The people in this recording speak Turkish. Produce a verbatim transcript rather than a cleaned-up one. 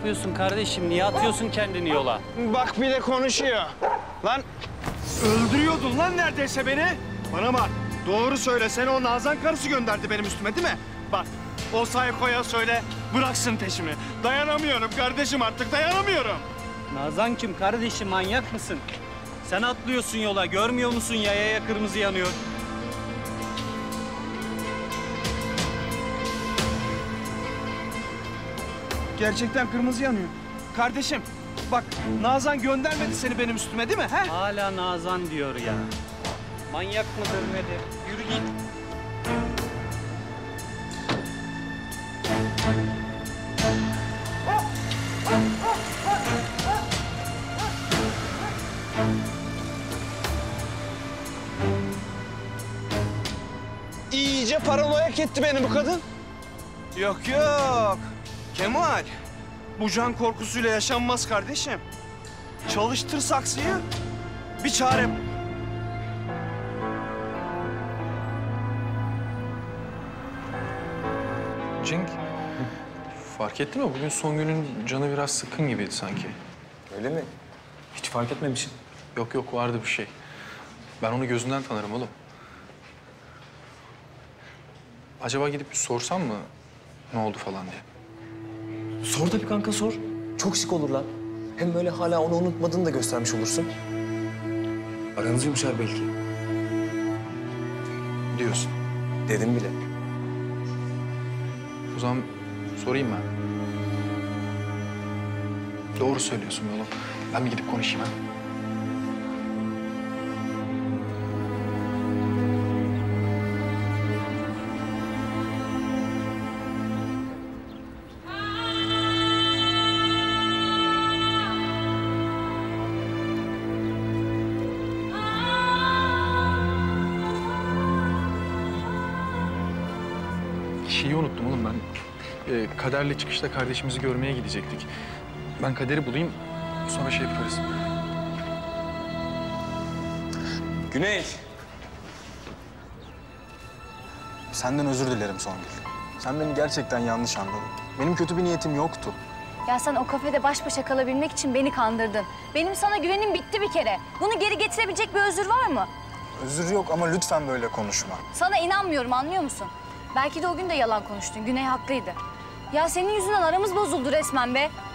yapıyorsun kardeşim? Niye atıyorsun kendini yola? Bak bir de konuşuyor. Lan Öldürüyordun lan neredeyse beni. Bana bak, doğru söyle. Seni o Nazan karısı gönderdi benim üstüme değil mi? Bak, o saykoya söyle, bıraksın peşimi. Dayanamıyorum kardeşim, artık dayanamıyorum. Nazan kim kardeşim? Manyak mısın? Sen atlıyorsun yola. Görmüyor musun yayaya kırmızı yanıyor? Gerçekten kırmızı yanıyor. Kardeşim, bak Nazan göndermedi seni benim üstüme değil mi? He? Hala Nazan diyor ya. Manyak mıdır nedir? Yürü git. iyice paranoyak etti beni bu kadın. Yok yok. Kemal, bu can korkusuyla yaşanmaz kardeşim. Çalıştır saksıyı, bir çare bul. Cenk, fark ettin mi? Bugün Songül'ün canı biraz sıkkın gibiydi sanki. Öyle mi? Hiç fark etmemişim. Yok yok, vardı bir şey. Ben onu gözünden tanırım oğlum. Acaba gidip bir sorsam mı ne oldu falan diye? Sor da bir kanka sor. Çok şık olur lan. Hem böyle hala onu unutmadığını da göstermiş olursun. Aranız yumuşar belki. Diyorsun. Dedim bile. O zaman sorayım ben. Doğru söylüyorsun oğlum. Ben bir gidip konuşayım ha. Şeyi unuttum oğlum ben. Ee, Kader'le çıkışta kardeşimizi görmeye gidecektik. Ben Kader'i bulayım, sonra şey yaparız. Güney. Senden özür dilerim Songül. Sen beni gerçekten yanlış anladın. Benim kötü bir niyetim yoktu. Ya sen o kafede baş başa kalabilmek için beni kandırdın. Benim sana güvenim bitti bir kere. Bunu geri getirebilecek bir özür var mı? Özür yok ama lütfen böyle konuşma. Sana inanmıyorum, anlıyor musun? Belki de o gün de yalan konuştun. Güney haklıydı. Ya senin yüzünden aramız bozuldu resmen be.